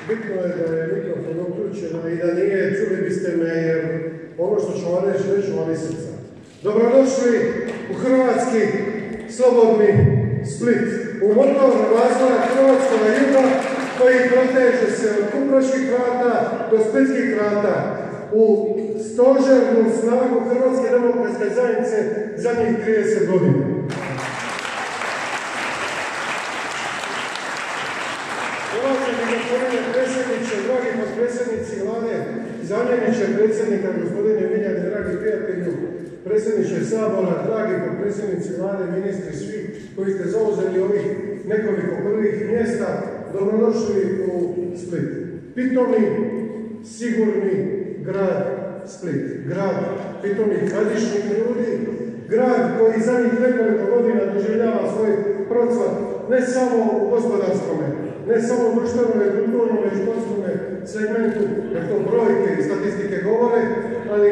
Bitno je da je mikrofon uključeno i da nije, čuli biste me, jer ono što ću vam reći vam iz srca. Dobrodošli u hrvatski slobodni Split, u motor razvoja hrvatskog juga koji proteže se od Kupraških vrata do Splitskih vrata, u stožernu snagu Hrvatske demokratske zajednice zadnjih 30 godina. Gospodine predsjedniče, dragi potpredsjednici Vlade, zamjeniče predsjednika, gospodine Miljane, dragi prijatelju, predsjedniče Sabora, dragi potpredsjednici Vlade, ministri, svi koji ste zauzeli ovih nekoliko prvih mjesta, dobrodošli u Split. Pitomi, sigurni grad Split, grad pitomih radišnih ljudi, grad koji zadnjih nekoliko godina doživljava svoj procvat ne samo u gospodarskome, ne samo u društvenome, kulturnome i športskome segmentu, jer to brojke i statistike govore, ali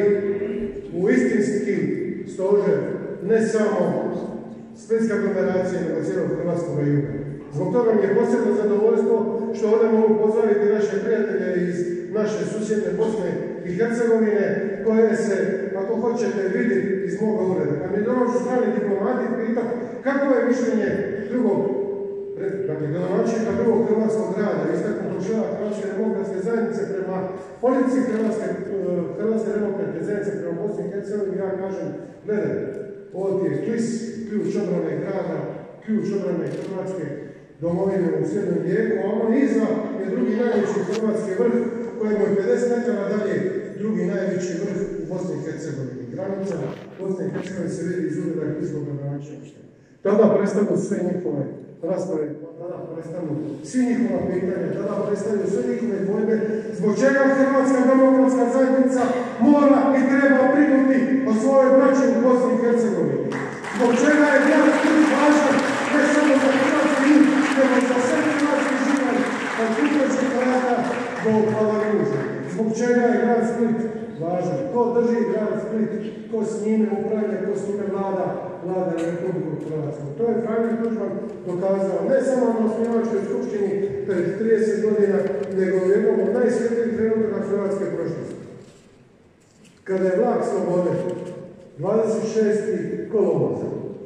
u istinski stožer ne samo splitske aglomeracije, nego cijelog hrvatskog juga. Zbog toga mi je posebno zadovoljstvo što ovdje mogu pozdraviti naše prijatelje iz naše susjedne Bosne i Hercegovine, koje se, ako hoćete, vidjeti iz moga ureda. Kad mi dođu strani diplomati pitati kako je mišljenje drugog, dakle, gradonačelnika drugog hrvatskog grada, istaknutog člana Hrvatske demokratske zajednice prema politici Hrvatske demokratske zajednice prema Bosni i Hercegovini, ja kažem, gledaj, ovdje je KLIS, ključ obrane grada, ključ obrane Hrvatske domovine u 7. vijeku, a ono iza je drugi najveći hrvatski vrh, kojemu je 50 metara dalje drugi najveći vrh u Bosni i Hercegovini. Granica Bosne i Hercegovine se vidi iz ureda Klisnog gradonačelništva. Tada prestanu sve njihove rasprave, tada prestanu svi njihova pitanja, tada prestanu sve njihove dvojbe, zbog čega Hrvatska demokratska zajednica mora i treba brinuti o svojoj braći u Bosni i Hercegovini. Zbog čega je grad Split važan ne samo za hrvatski jug, nego za sve hrvatski život, od Kupraških vrata do Palagruža. Zbog čega je grad Split važan? Ko drži grad Split, ko s njime upravlja, ko s njime vlada Republiku Hrvatsku. To je Franjo Tuđman dokazao ne samo na osnivačkoj skupštini pred 30 godina, nego u jednom od najsvjetlijih trenutaka hrvatske prošlosti. Kada je vlak slobode 26. kolovoza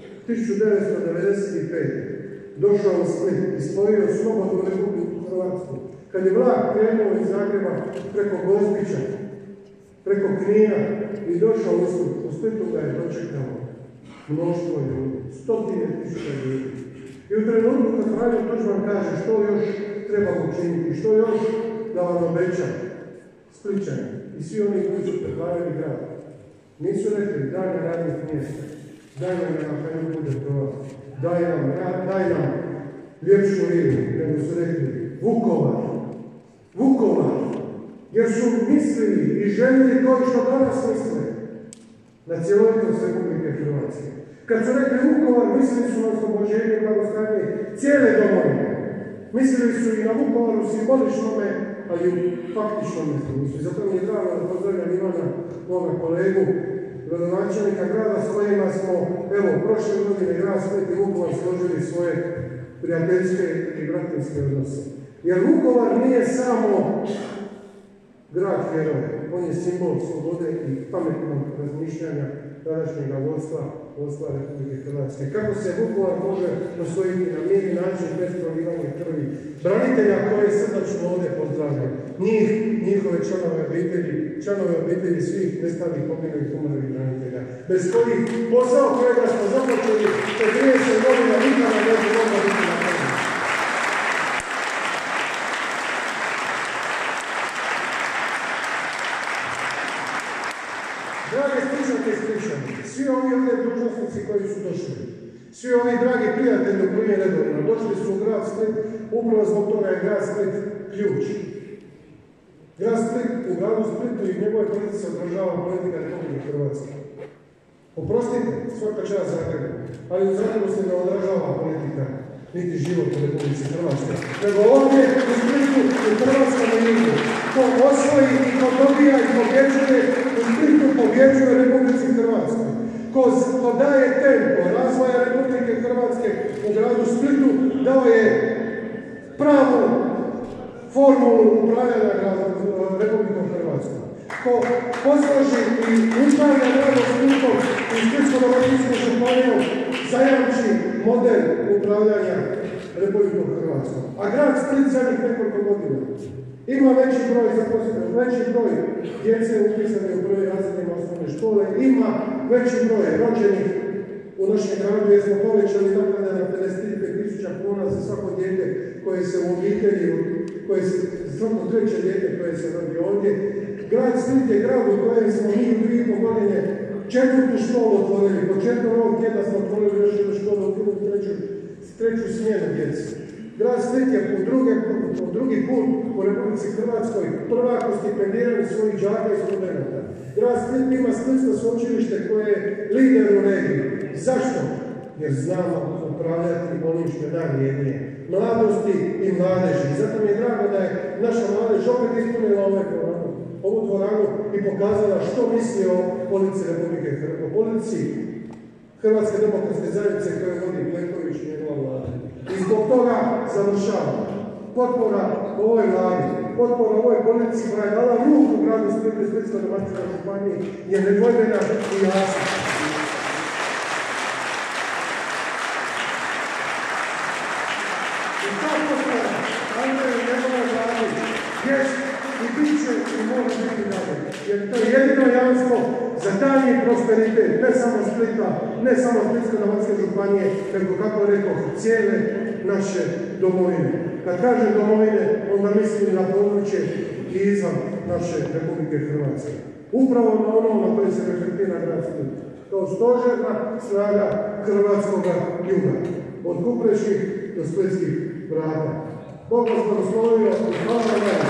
1995. došao u Split i spojio slobodnu Republiku Hrvatsku, kad je vlak krenuo iz Zagreba preko Gospića, preko Knina i došao u Splitu, ga je dočekalo mnoštvo ljudi, 100.000 ljudi. I u trenutku kad Franjo Tuđman kaže što još trebamo učiniti, što još da vam obećam, Splićani i svi oni koji su pretvarali grad, nisu rekli daj nam radnih mjesta, daj nam na kraju bude prava, daj nam ljepšu ribu, nego su rekli Vukovar, Vukovar, jer su mislili i željeli koji što danas misle na cjelovitost Republike Hrvatske. Kad su rekli Vukovar, mislili su na oslobođenje i blagostanje cijele domovine. Mislili su i na Vukovaru simboličnome, ali i faktičnom smislu. Zato mi je drago da pozdravljam Ivana, moga kolegu, gradonačelnika grada, s kojima smo, evo, prošle godine grad Split i Vukovar složili svoje prijateljske i bratinske odnose. Jer Vukovar nije samo grad heroja, on je simbol slobode i pametnog razmišljanja tadašnjeg vodstva Republike Hrvatske. Kako se Vukovar može osvojiti na mirni način bez prolivanja krvi branitelja koje srdačno ovdje pozdravljaju. Njihove članove obitelji svih nestalih, poginulih, umrlih branitelja. Bez kojih posao kojega smo započeli od 30 godina nikada ne bi mogla biti napravljena. Drage Splićanke i Splićani, svi ovi ovdje dužnosnici koji su došli, svi ovi dragi prijatelji koji je redovno, došli su u grad Split, upravo zbog toga je grad Split ključ. Grad Split, u gradu Splitu i njegove politici odražava politika Republike Hrvatske. Oprostite, svaka čast Zagrebu, ali u Zagrebu se ne odražava politika, niti život u Republici Hrvatske. Nego ovdje u Splitu i Hrvatskom jugu, ko osvoji i ko dobija i pobjeđuje, u Splitu pobjeđuje Republici Hrvatskoj. Ko daje tempo razvoja Republike Hrvatske u gradu Splitu, dao je pravu formulu formulu upravljanja Republikom Hrvatskom, ko posloži i upravlja radom Splitom i Splitsko-dalmatinskom županijom, zajamči model upravljanja Republikom Hrvatskom. A grad Split zadnjih nekoliko godina ima veći broj zaposlenih, veći broj djece upisane u prvi razredima osnovne škole, ima veći broj rođenih u našem gradu, jer smo povećali naknade na 55.000 kuna za svako dijete koje se u obitelji, svako treće dijete koje se rodi ovdje. Grad Split je grad u kojem smo mi u 2,5 godine 4. školu otvorili. Početkom ovog tjedna smo otvorili još jednu školu, treću smjenu djece. Grad Split je po drugi put u Republici Hrvatskoj prvak u stipendiranju svojih đaka i studenta. Grad Split ima Splitsko sveučilište koje je lider u regiji. Zašto? Jer znamo upravljati onim što je najvrijednije. Mladosti i mladeži. Zato mi je drago da je naša mladež opet ispunila ovu dvoranu i pokazala što misli o politici Republike Hrvatske, o politici Hrvatske demokratske zajednice koje vodi Plenković i njegova vlada. I zbog toga završavam. Potpora ovoj vladi, potpora ovoj politici koja je dala ruku gradu Splitu i Splitsko-dalmatinskoj županiji je nedvojbena i jasna. I ta potpora Andreju i njegove vladi jest i bit će i mora biti dalje. Jer to je jedino jamstvo za daljnji prosperitet, ne samo Splita, ne samo Splitsko-dalmatinske županije, nego kako rekao, cijele naše domovine. Kad kažem domovine, onda mislim na područje i izvan naše Republike Hrvatske. Upravo na ono na koje se reflektira grad Split. Kao stožerna snaga hrvatskoga juga. Od Kupreških do Splitskih vrata. Bog vas blagoslovio i hvala vam.